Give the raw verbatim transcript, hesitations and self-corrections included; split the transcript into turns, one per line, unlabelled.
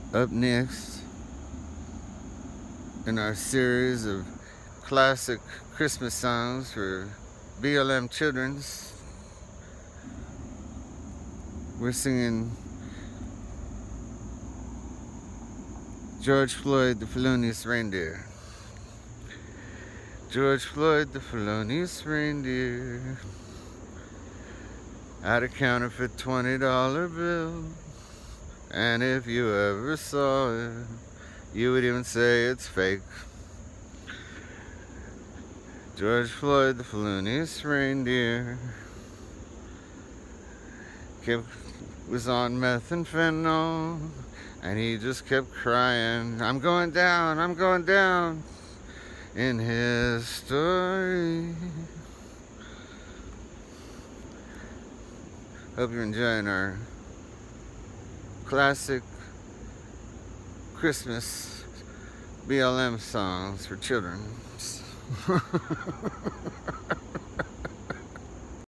Up next in our series of classic Christmas songs for B L M children's, we're singing George Floyd The Felonious Reindeer. George Floyd The Felonious Reindeer had a counterfeit twenty dollar bill, and if you ever saw it, you would even say it's fake. George Floyd The Felonious Reindeer kept, was on meth and fentanyl, and he just kept crying, I'm going down, I'm going down, in his story. Hope you're enjoying our classic Christmas B L M songs for children.